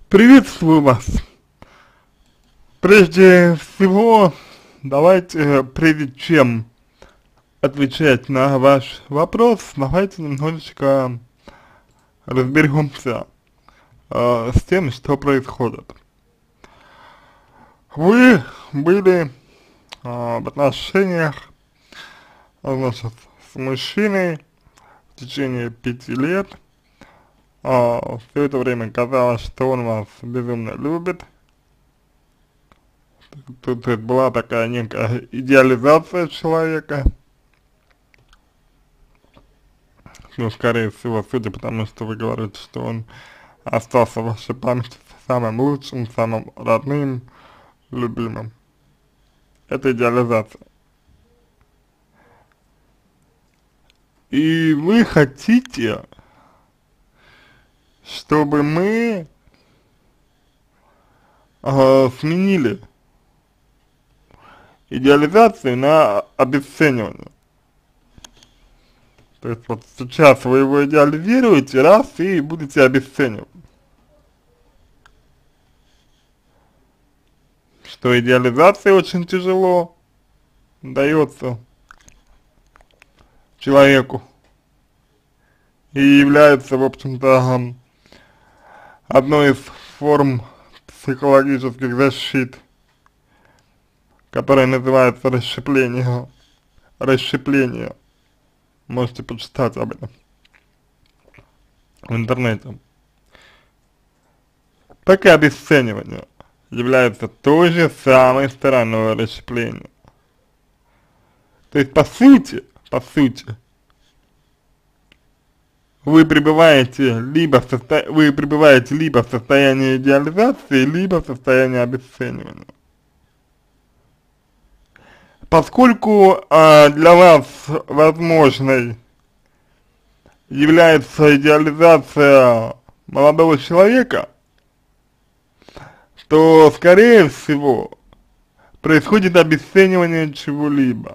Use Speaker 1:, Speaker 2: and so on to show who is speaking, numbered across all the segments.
Speaker 1: Приветствую вас. Прежде всего, давайте, прежде чем отвечать на ваш вопрос, давайте немножечко разберемся с тем, что происходит. Вы были в отношениях, значит, с мужчиной в течение 5 лет. Все это время казалось, что он вас безумно любит. Тут была такая некая идеализация человека. Ну, скорее всего, судя по тому, что вы говорите, что он остался в вашей памяти самым лучшим, самым родным, любимым. Это идеализация. И вы хотите, чтобы мы сменили идеализацию на обесценивание. То есть вот сейчас вы его идеализируете, раз, и будете обесценивать. Что идеализация очень тяжело дается человеку и является, в общем-то, одной из форм психологических защит, которая называется расщепление. Расщепление. Можете почитать об этом в интернете. Так и обесценивание является той же самой стороной расщепления. То есть, по сути, вы пребываете либо в состоянии идеализации, либо в состоянии обесценивания. Поскольку для вас возможной является идеализация молодого человека, то, скорее всего, происходит обесценивание чего-либо.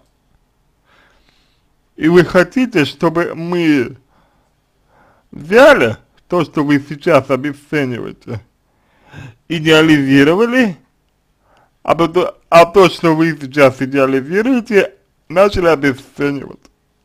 Speaker 1: И вы хотите, чтобы мы взяли то, что вы сейчас обесцениваете, идеализировали, а то, что вы сейчас идеализируете, начали обесценивать.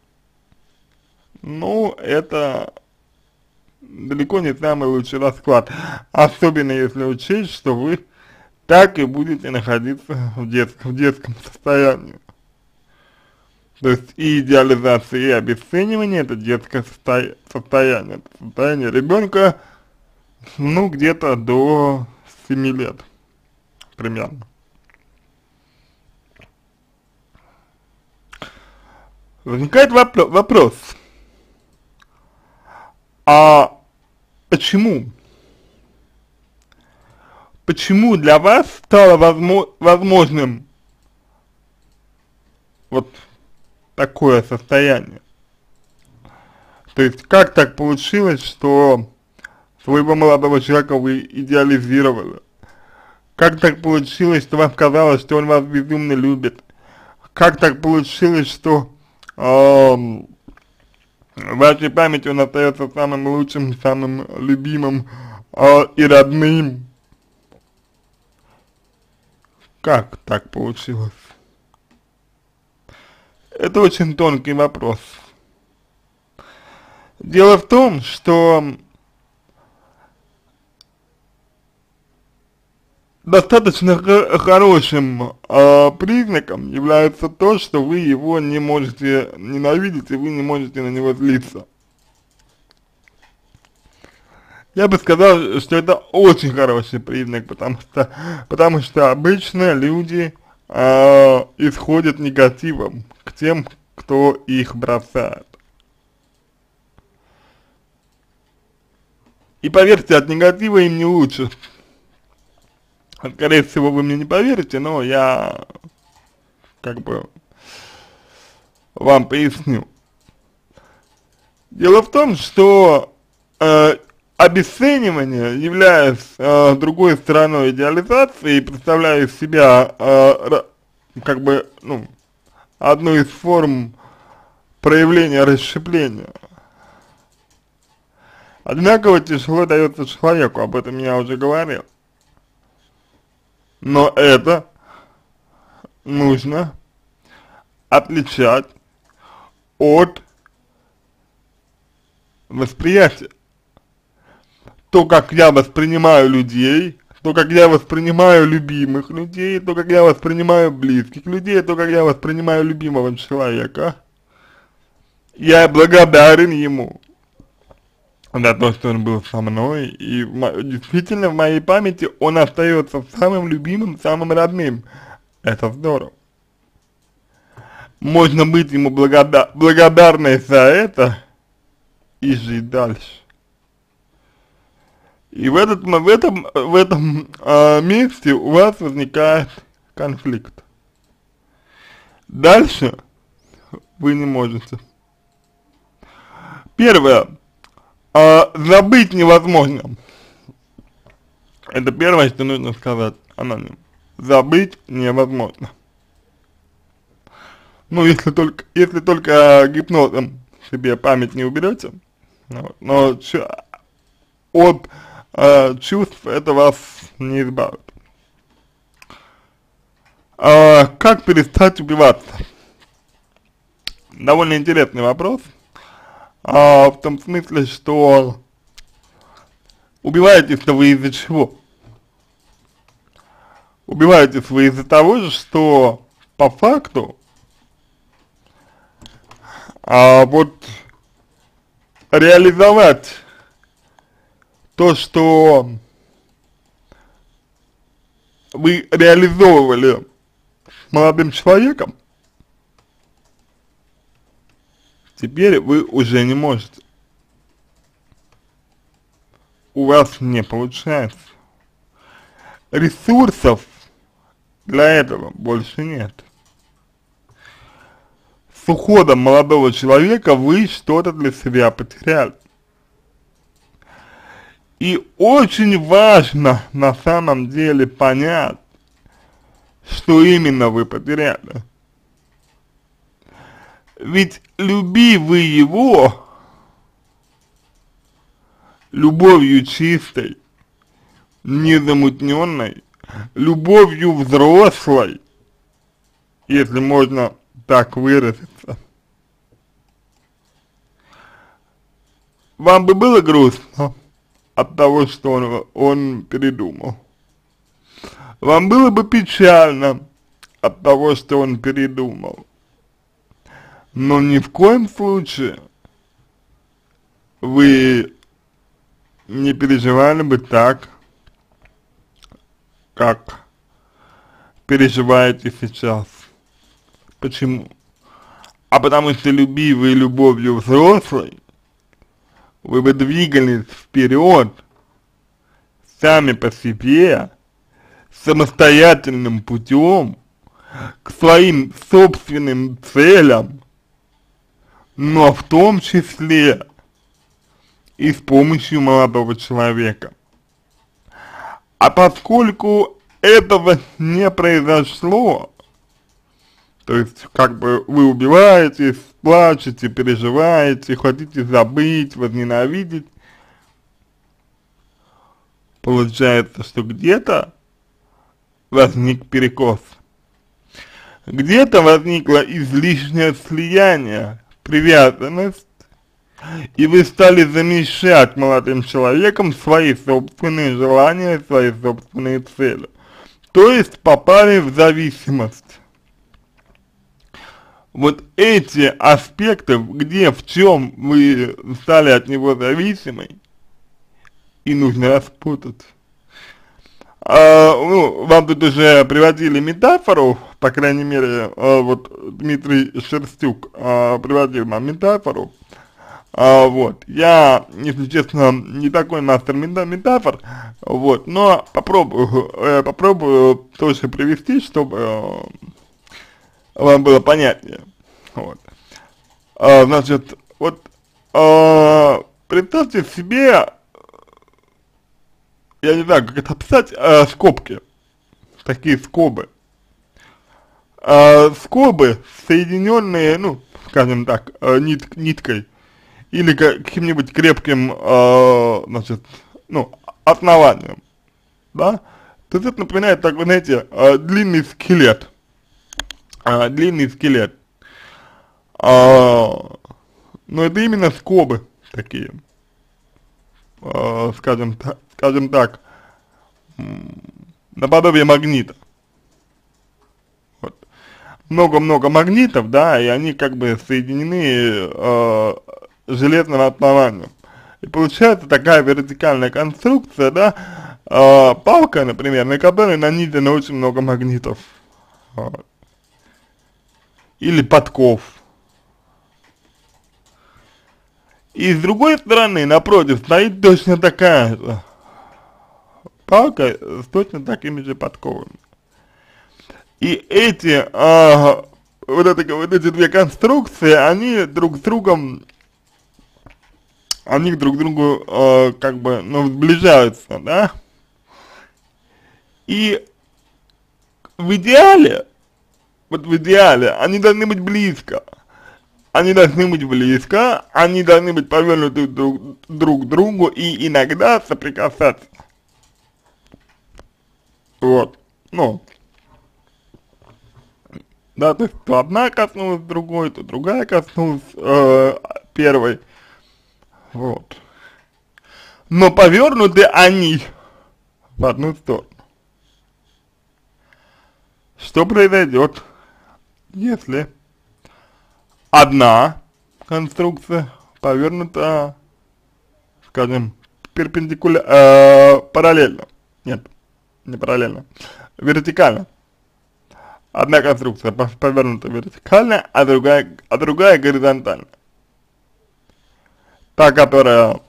Speaker 1: Ну, это далеко не самый лучший расклад. Особенно если учесть, что вы так и будете находиться в детском состоянии. То есть и идеализация, и обесценивание — это детское состояние. Это состояние ребенка, ну, где-то до 7 лет примерно. Возникает вопрос, а почему для вас стало возможным вот такое состояние? То есть, как так получилось, что своего молодого человека вы идеализировали? Как так получилось, что вам казалось, что он вас безумно любит? Как так получилось, что в вашей памяти он остается самым лучшим, самым любимым и родным? Как так получилось? Это очень тонкий вопрос. Дело в том, что достаточно хорошим признаком является то, что вы его не можете ненавидеть и вы не можете на него злиться. Я бы сказал, что это очень хороший признак, потому что обычно люди исходят негативом к тем, кто их бросает. И поверьте, от негатива им не лучше. Скорее всего, вы мне не поверите, но я как бы вам поясню. Дело в том, что обесценивание, являясь другой стороной идеализации и представляя из себя как бы, ну, одну из форм проявления расщепления, одинаково тяжело дается человеку, об этом я уже говорил. Но это нужно отличать от восприятия. То, как я воспринимаю людей, то, как я воспринимаю любимых людей, то, как я воспринимаю близких людей, то, как я воспринимаю любимого человека. Я благодарен ему за то, что он был со мной, и действительно в моей памяти он остается самым любимым, самым родным. Это здорово. Можно быть ему благодарной за это и жить дальше. И в этом месте у вас возникает конфликт. Дальше вы не можете. Первое. Забыть невозможно. Это первое, что нужно сказать аноним. Забыть невозможно. Ну, если только гипнозом себе память не уберете, вот, но от чувств это вас не избавит. Как перестать убиваться? Довольно интересный вопрос. В том смысле, что убиваетесь-то вы из-за чего? Убиваетесь вы из-за того же, что по факту вот реализовать то, что вы реализовывали с молодым человеком, теперь вы уже не можете. У вас не получается. Ресурсов для этого больше нет. С уходом молодого человека вы что-то для себя потеряли. И очень важно на самом деле понять, что именно вы потеряли. Ведь люби вы его любовью чистой, незамутненной, любовью взрослой, если можно так выразиться. Вам бы было грустно от того, что он передумал? Вам было бы печально от того, что он передумал? Но ни в коем случае вы не переживали бы так, как переживаете сейчас. Почему? А потому что люби вы любовью взрослой, вы бы двигались вперед сами по себе, самостоятельным путем, к своим собственным целям, но в том числе и с помощью молодого человека. А поскольку этого не произошло, то есть как бы вы убиваетесь, плачете, переживаете, хотите забыть, возненавидеть, получается, что где-то возник перекос. Где-то возникло излишнее слияние, привязанность, и вы стали замещать молодым человеком свои собственные желания, свои собственные цели. То есть попали в зависимость. Вот эти аспекты, где, в чем вы стали от него зависимой, и нужно распутать. Ну, вам тут уже приводили метафору, по крайней мере, вот Дмитрий Шерстюк приводил нам метафору. Вот, я, если честно, не такой мастер метафор, вот, но попробую тоже привести, чтобы вам было понятнее. Вот. Значит, вот представьте себе, я не знаю, как это описать, скобки, такие скобы. Скобы, соединенные, ну, скажем так, ниткой, или каким-нибудь крепким, значит, ну, основанием, да, то есть это напоминает, так, вы знаете, длинный скелет, длинный скелет, но это именно скобы такие, скажем так, наподобие магнита. Вот. Много-много магнитов, да, и они как бы соединены железным основанием. И получается такая вертикальная конструкция, да, палка, например, на которой нанизано очень много магнитов. Вот. Или подков. И с другой стороны, напротив, стоит точно такая же палка с точно такими же подковами. И эти, вот эти две конструкции, они друг к другу, как бы, ну, сближаются, да. И в идеале, вот в идеале, они должны быть близко. Они должны быть близко, они должны быть повернуты друг к другу и иногда соприкасаться. Вот, ну, да, то есть то одна коснулась другой, то другая коснулась первой, вот. Но повернуты они в одну сторону. Что произойдет, если одна конструкция повернута, скажем, параллельно? Нет, не параллельно, вертикально. Одна конструкция повернута вертикально, а другая горизонтально. Та, которая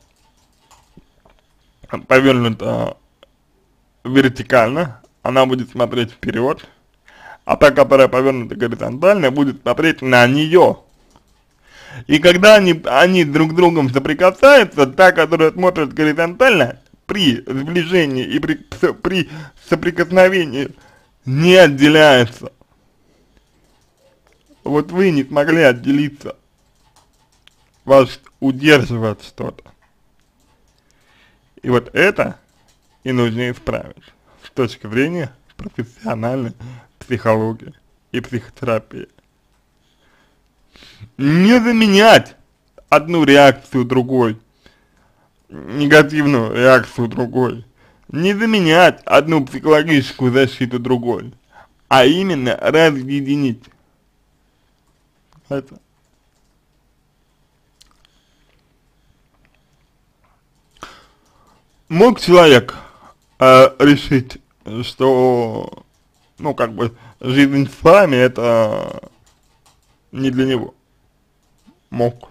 Speaker 1: повернута вертикально, она будет смотреть вперед, а та, которая повернута горизонтально, будет смотреть на нее. И когда они друг с другом соприкасаются, та, которая смотрит горизонтально, при сближении и при соприкосновении не отделяется. Вот вы не смогли отделиться, вас удерживает что-то. И вот это и нужно исправить с точки зрения профессиональной психологии и психотерапии. Не заменять одну реакцию другой, негативную реакцию другой, не заменять одну психологическую защиту другой, а именно разъединить. Это. Мог человек решить, что, ну, как бы, жизнь с вами это не для него? Мог.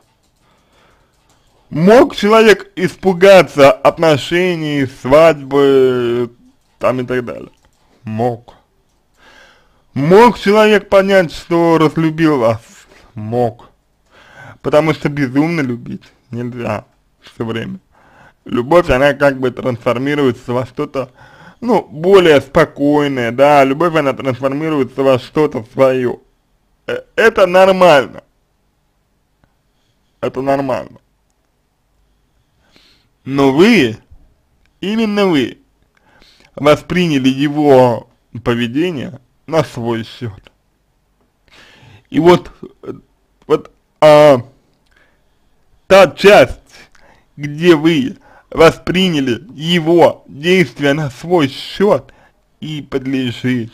Speaker 1: Мог человек испугаться отношений, свадьбы, там и так далее? Мог. Мог человек понять, что разлюбил вас? Мог. Потому что безумно любить нельзя все время. Любовь, она как бы трансформируется во что-то, ну, более спокойное, да, любовь, она трансформируется во что-то свое. Это нормально. Это нормально. Но вы, именно вы, восприняли его поведение на свой счет. И вот та часть, где вы восприняли его действия на свой счет, и подлежит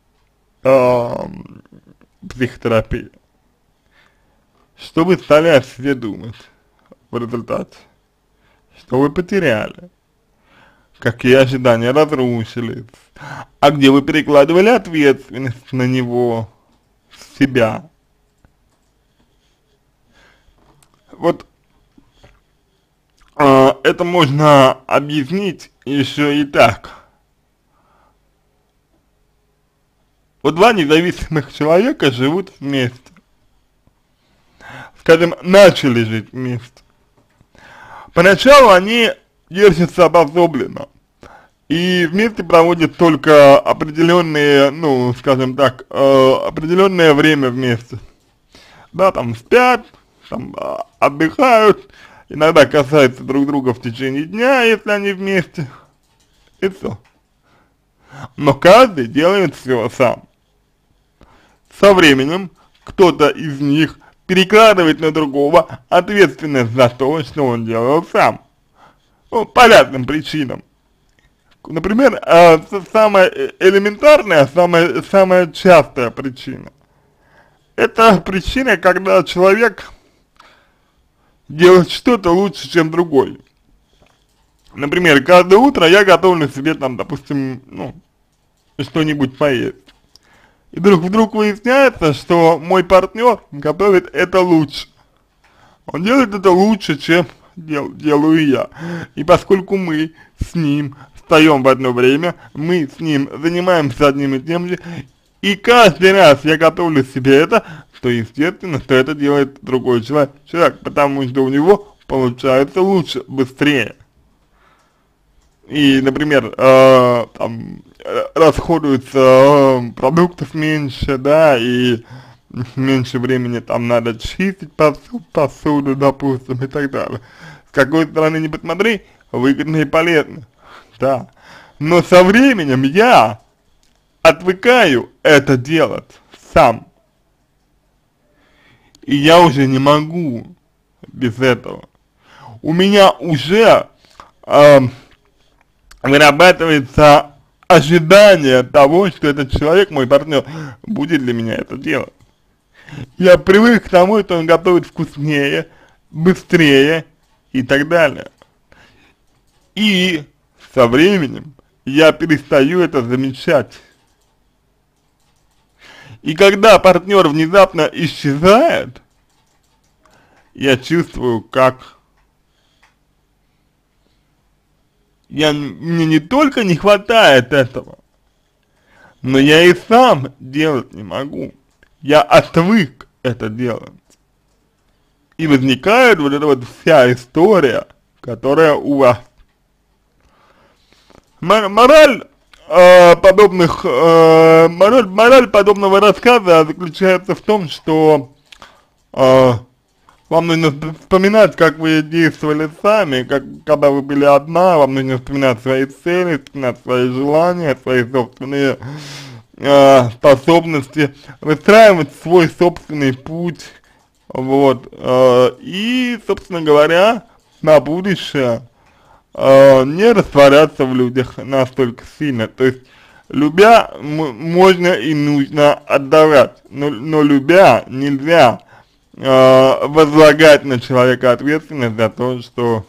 Speaker 1: психотерапии. Что вы стали о себе думать в результате? Что вы потеряли? Какие ожидания разрушились? А где вы перекладывали ответственность на него, себя? Вот это можно объяснить еще и так. Вот два независимых человека живут вместе. Скажем, начали жить вместе. Поначалу они держатся обособленно. И вместе проводят только определенные, ну, скажем так, определенное время вместе. Да, там спят, там отдыхают, иногда касаются друг друга в течение дня, если они вместе, и все. Но каждый делает все сам. Со временем кто-то из них перекладывает на другого ответственность за то, что он делал сам. Ну, по разным причинам. Например, самая элементарная, самая частая причина. Это причина, когда человек делает что-то лучше, чем другой. Например, каждое утро я готовлю себе там, допустим, ну, что-нибудь поесть. И вдруг выясняется, что мой партнер готовит это лучше. Он делает это лучше, чем делаю я. И поскольку мы с ним встаем в одно время, мы с ним занимаемся одним и тем же, и каждый раз я готовлю себе это, то естественно, что это делает другой человек, потому что у него получается лучше, быстрее. И, например, там расходуется продуктов меньше, да, и меньше времени там надо чистить посуду, допустим, и так далее. С какой стороны не посмотри, выгодно и полезно, да. Но со временем я отвыкаю это делать сам. И я уже не могу без этого. У меня уже вырабатывается ожидание того, что этот человек, мой партнер, будет для меня это делать. Я привык к тому, что он готовит вкуснее, быстрее и так далее. И со временем я перестаю это замечать. И когда партнер внезапно исчезает, я чувствую, как мне не только не хватает этого, но я и сам делать не могу. Я отвык это делать. И возникает вот эта вот вся история, которая у вас. Мораль подобного рассказа заключается в том, что вам нужно вспоминать, как вы действовали сами, когда вы были одна, вам нужно вспоминать свои цели, вспоминать свои желания, свои собственные способности, выстраивать свой собственный путь, вот, и, собственно говоря, на будущее не растворяться в людях настолько сильно. То есть, любя, можно и нужно отдавать, но любя нельзя возлагать на человека ответственность за то, что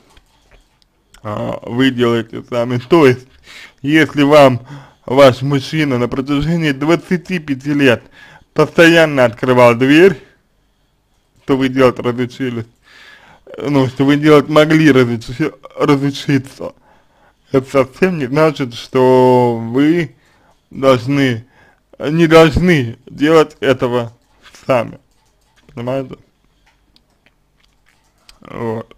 Speaker 1: вы делаете сами. То есть, если вам ваш мужчина на протяжении 25 лет постоянно открывал дверь, что вы делать разучились, ну, что вы делать могли разучиться, это совсем не значит, что вы не должны делать этого сами. Понимаете? Вот.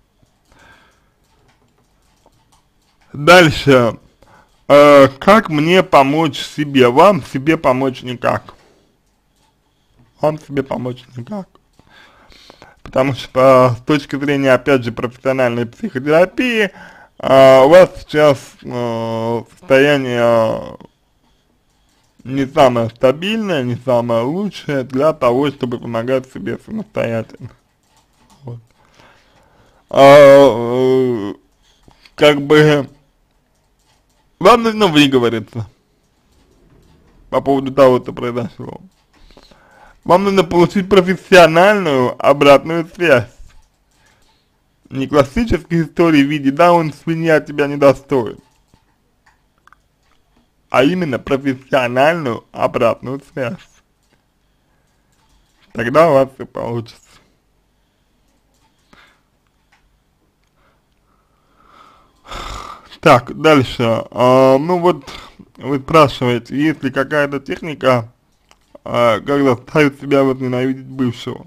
Speaker 1: Дальше. Как мне помочь себе? Вам себе помочь никак. Вам себе помочь никак. Потому что с точки зрения, опять же, профессиональной психотерапии, у вас сейчас состояние не самое стабильное, не самое лучшее для того, чтобы помогать себе самостоятельно. Вот. Как бы вам нужно выговориться по поводу того, что произошло. Вам нужно получить профессиональную обратную связь. Не классические истории в виде «да, он свинья, тебя недостоин», а именно профессиональную обратную связь. Тогда у вас все получится. Так, дальше. Ну вот, вы спрашиваете, есть ли какая-то техника, как заставить себя возненавидеть бывшего.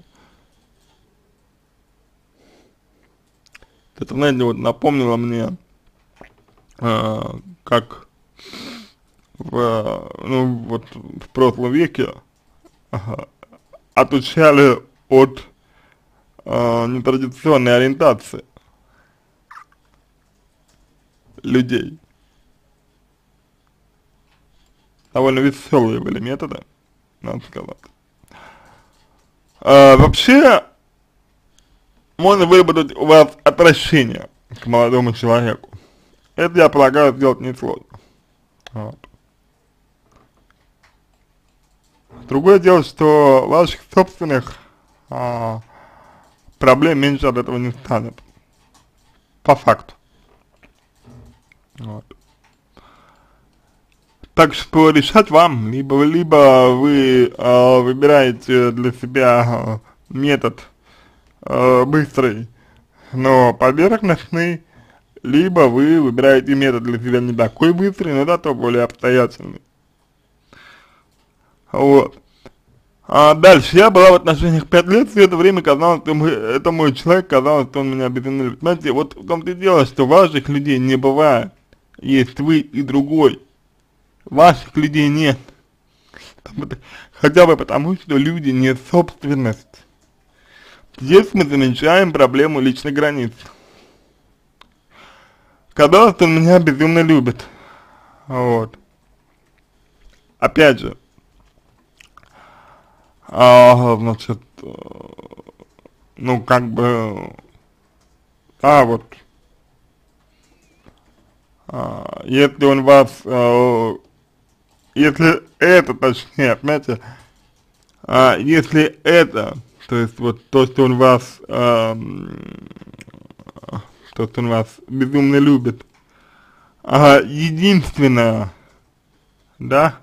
Speaker 1: Это, знаете, вот напомнило мне, как ну вот в прошлом веке отучали от нетрадиционной ориентации людей. Довольно веселые были методы, надо сказать. Вообще, можно выработать у вас отвращение к молодому человеку. Это, я полагаю, сделать несложно. Вот. Другое дело, что ваших собственных проблем меньше от этого не станет. По факту. Вот. Так что решать вам, либо вы выбираете для себя метод быстрый, но поверхностный, либо вы выбираете метод для себя не такой быстрый, но зато более обстоятельный. Вот. Дальше, я была в отношениях 5 лет, все это время казалось, что это мой человек, казалось, что он меня безумно любит. Знаете, вот в том-то и дело, что ваших людей не бывает, есть вы и другой. Ваших людей нет. Хотя бы потому, что люди не собственность. Здесь мы замечаем проблему личной границы. Казалось, он меня безумно любит. Вот. Опять же, значит, ну как бы, вот, если он вас, если это, точнее, понимаете, если это, то есть вот то, что он вас, безумно любит, единственное, да,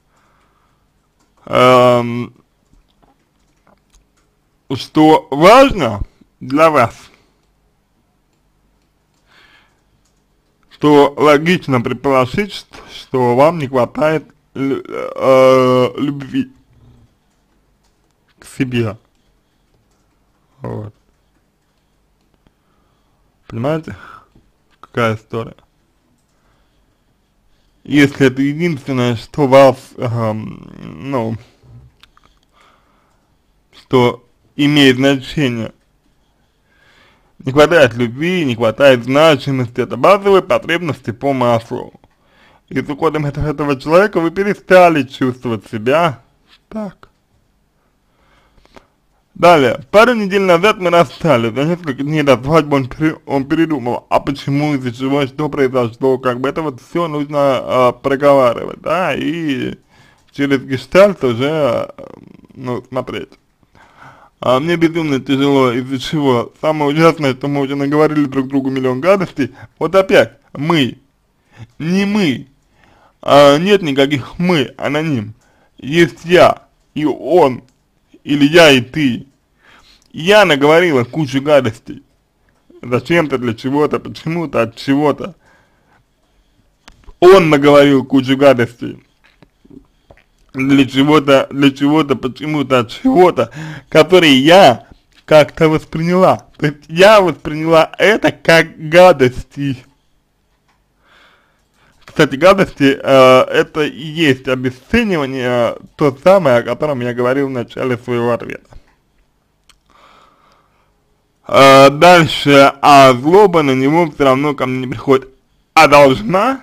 Speaker 1: что важно для вас, то логично предположить, что вам не хватает любви к себе. Вот. Понимаете, какая история? Если это единственное, что вас, ну, что имеет значение, не хватает любви, не хватает значимости, это базовые потребности по Маслоу. И с уходом этого человека вы перестали чувствовать себя так. Далее, пару недель назад мы расстались, за несколько дней до свадьбы он передумал, а почему, из-за чего, что произошло, как бы это вот все нужно проговаривать, да, и через гештальт уже, ну, смотреть. Мне безумно тяжело, из-за чего. Самое ужасное, что мы уже наговорили друг другу миллион гадостей. Вот опять, мы, не мы, нет никаких мы, аноним. Есть я и он, или я и ты. Я наговорила кучу гадостей. Зачем-то, для чего-то, почему-то, от чего-то. Он наговорил кучу гадостей. Для чего-то, почему-то, от чего-то, которые я как-то восприняла. То есть я восприняла это как гадости. Кстати, гадости, это и есть обесценивание, то самое, о котором я говорил в начале своего ответа. Дальше, злоба на него все равно ко мне не приходит. А должна?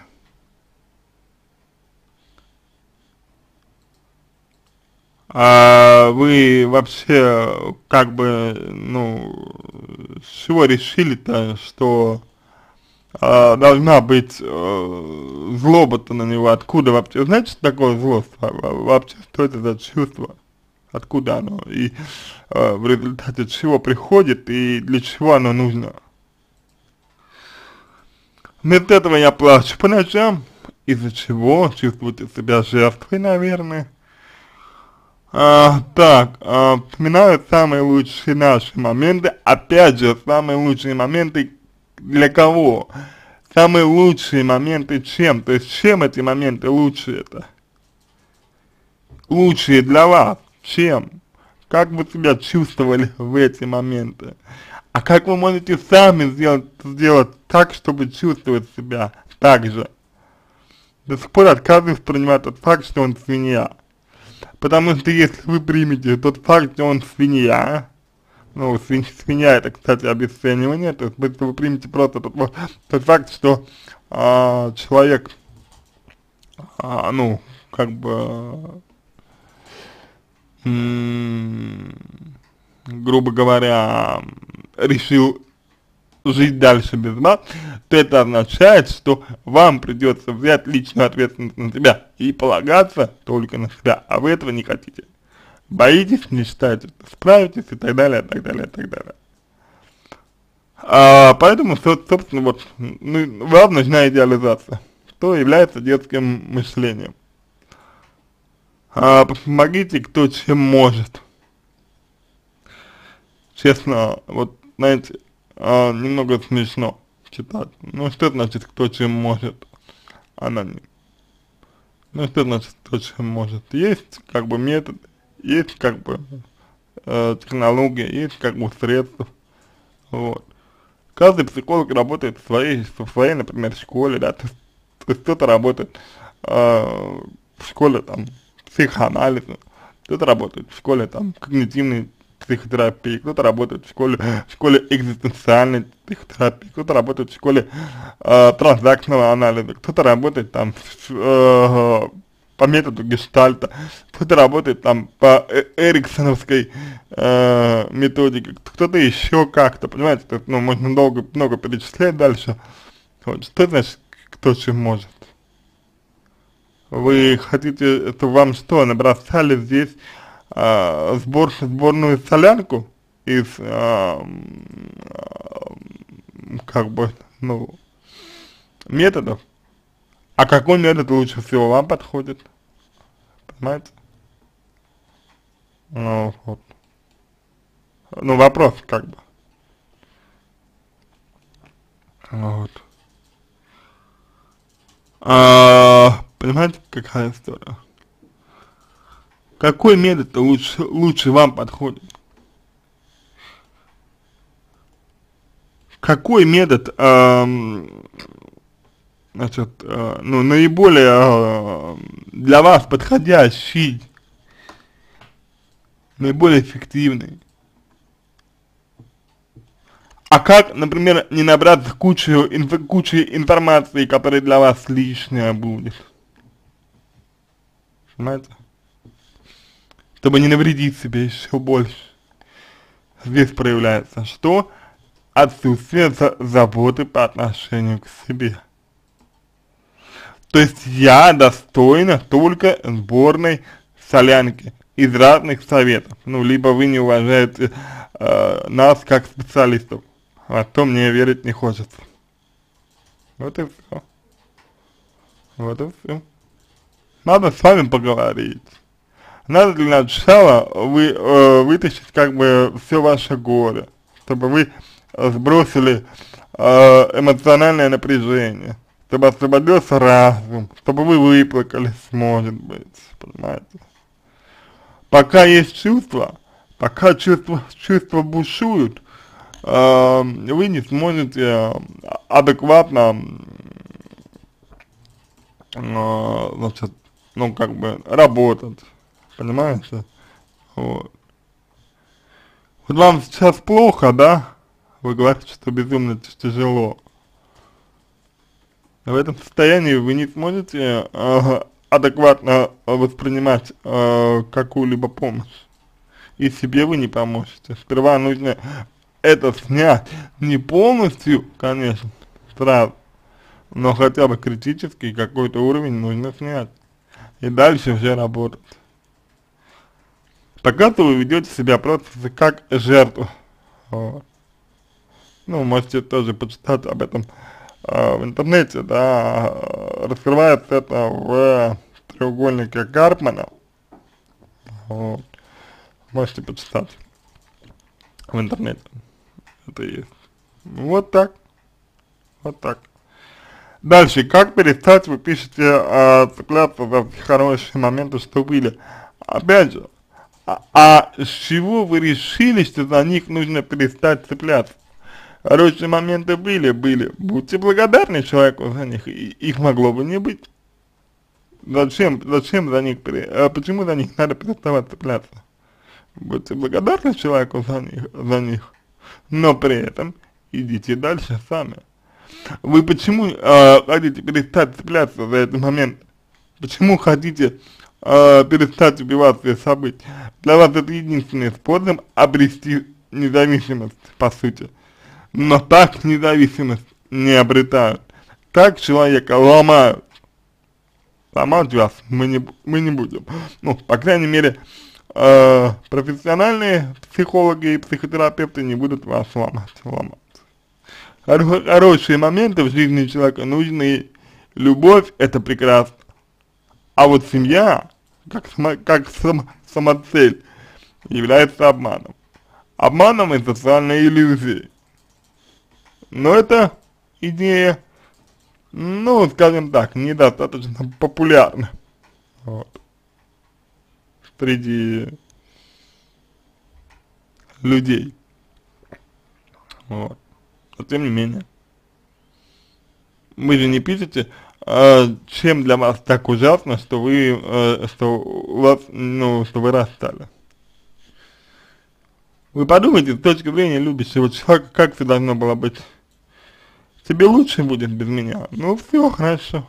Speaker 1: Вы вообще, как бы, ну, с чего решили-то, что должна быть злоба-то на него? Откуда вообще? Знаете, что такое злость? Вообще, что это за чувство? Откуда оно? И в результате чего приходит и для чего оно нужно? Вместо этого я плачу по ночам, из-за чего чувствуете себя жертвой, наверное. Вспоминаю самые лучшие наши моменты, опять же, самые лучшие моменты для кого? Самые лучшие моменты чем? То есть чем эти моменты лучшие-то? Лучшие для вас, чем? Как вы себя чувствовали в эти моменты? А как вы можете сами сделать так, чтобы чувствовать себя так же? До сих пор отказываюсь принимать тот факт, что он свинья. Потому что если вы примете тот факт, что он свинья, ну, с меня это, кстати, обесценивание, то есть если вы примете просто тот факт, что человек, ну, как бы, грубо говоря, решил жить дальше без вас, то это означает, что вам придется взять личную ответственность на себя и полагаться только на себя, а вы этого не хотите. Боитесь, не считаете, что справитесь и так далее, и так далее, и так далее. Поэтому, собственно, вот, ну, вам нужна идеализация, что является детским мышлением. Помогите, кто чем может. Честно, вот, знаете, немного смешно читать. Ну, что значит, кто чем может? Аноним. Ну, что значит, кто чем может? Есть, как бы, метод, есть, как бы, технология, есть, как бы, средства. Вот. Каждый психолог работает в своей, например, школе, да, то есть кто-то работает в школе, там, психоанализа, кто-то работает в школе, там, когнитивной психотерапии, кто-то работает в школе экзистенциальной психотерапии, кто-то работает в школе транзактного анализа, кто-то работает там по методу гештальта, кто-то работает там по эриксоновской методике, кто-то еще как-то, понимаете, то есть, ну, можно много перечислять дальше. Вот, что значит, кто чем может? Вы хотите, это вам что, набросали здесь сборную солянку из, как бы, ну, методов? А какой метод лучше всего вам подходит? Понимаете? Ну, вот. Ну, вопрос, как бы. Вот. Понимаете, какая история? Какой метод лучше вам подходит? Какой метод, значит, ну, наиболее для вас подходящий, наиболее эффективный? А как, например, не набраться кучей информации, которая для вас лишняя будет? Понимаете? Чтобы не навредить себе еще больше. Здесь проявляется что? Отсутствие заботы по отношению к себе. То есть я достойна только сборной солянки из разных советов. Ну, либо вы не уважаете нас как специалистов, а то мне верить не хочется. Вот и все. Вот и все. Надо с вами поговорить. Надо для начала вытащить как бы все ваше горе, чтобы вы сбросили эмоциональное напряжение, чтобы освободился разум, чтобы вы выплакались, может быть, понимаете. Пока есть чувства, пока чувства бушуют, вы не сможете адекватно, значит, ну, как бы, работать, понимаете, вот. Вот вам сейчас плохо, да? Вы говорите, что безумно тяжело. В этом состоянии вы не сможете адекватно воспринимать какую-либо помощь. И себе вы не поможете. Сперва нужно это снять. Не полностью, конечно, сразу, но хотя бы критический какой-то уровень нужно снять. И дальше уже работать. Пока что вы ведете себя просто как жертву. Вот. Ну, можете тоже почитать об этом в интернете, да, раскрывается это в треугольнике Карпмана. Вот. Можете почитать в интернете. Это есть. Вот так. Вот так. Дальше, как перестать, вы пишете, цепляться за все хорошие моменты, что были. Опять же, с чего вы решили, что за них нужно перестать цепляться? Хорошие моменты были. Будьте благодарны человеку за них, их могло бы не быть. Зачем за них, почему за них надо переставать цепляться? будьте благодарны человеку за них, но при этом идите дальше сами. Вы почему хотите перестать цепляться за этот момент? Почему хотите перестать убиваться и событий? Для вас это единственный способ обрести независимость, по сути. Но так независимость не обретают. Так человека ломают. Ломать вас мы не будем. Ну, по крайней мере, профессиональные психологи и психотерапевты не будут вас ломать. Хорошие моменты в жизни человека нужны. Любовь — это прекрасно. А вот семья, как самоцель, является обманом. Обманом и социальной иллюзией. Но эта идея, ну, скажем так, недостаточно популярна. Вот. Среди людей. Вот. Но тем не менее. Вы же не пишете, чем для вас так ужасно, что что вы расстали. Вы подумайте, с точки зрения любящего человека, как все должно было быть. Тебе лучше будет без меня. Ну все, хорошо.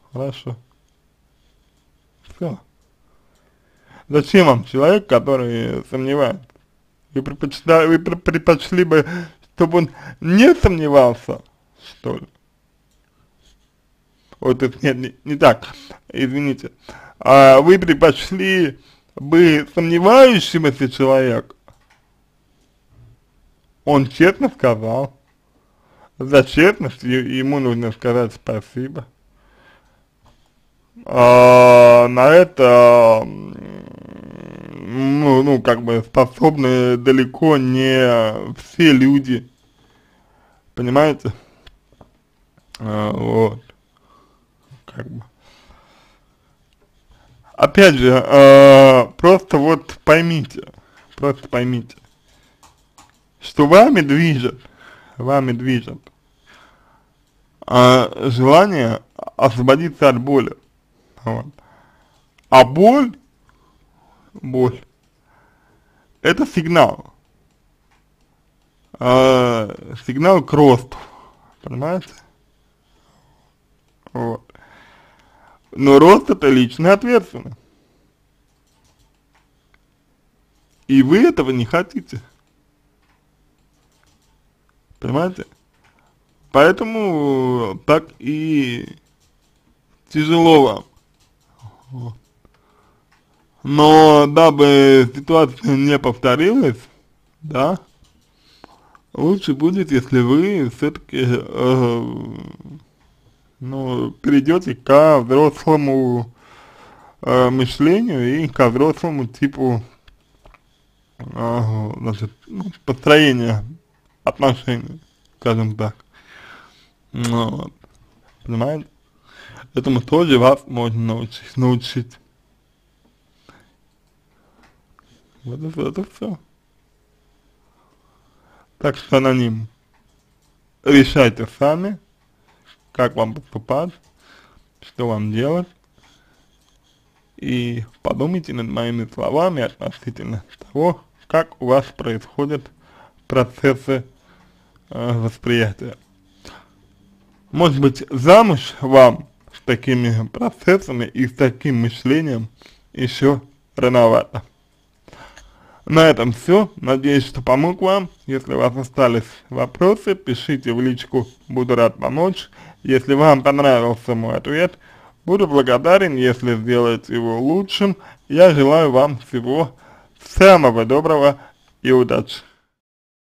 Speaker 1: Все. Зачем вам человек, который сомневается? Вы предпочли бы, чтобы он не сомневался, что ли? Вот это нет, не так, извините. Вы предпочли бы сомневающегося человека? Он честно сказал. За честность ему нужно сказать спасибо. На это, как бы способны далеко не все люди. Понимаете? Вот. Как бы. Опять же, просто вот поймите, что вами движет желание освободиться от боли. Вот. А боль это сигнал к росту, понимаете? Вот. Но рост — это личная ответственность. И вы этого не хотите. Понимаете? Поэтому так и тяжело вам. Вот. Но дабы ситуация не повторилась, да, лучше будет, если вы все-таки перейдете ко взрослому мышлению и ко взрослому типу построения отношений, скажем так. Вот. Понимаете? Этому тоже вас можно научить. Вот это все. Так что аноним. Решайте сами, как вам поступать, что вам делать. И подумайте над моими словами относительно того, как у вас происходят процессы восприятия. Может быть, замуж вам с такими процессами и с таким мышлением еще рановато. На этом все. Надеюсь, что помог вам. Если у вас остались вопросы, пишите в личку, буду рад помочь. Если вам понравился мой ответ, буду благодарен, если сделаете его лучшим. Я желаю вам всего самого доброго и удачи.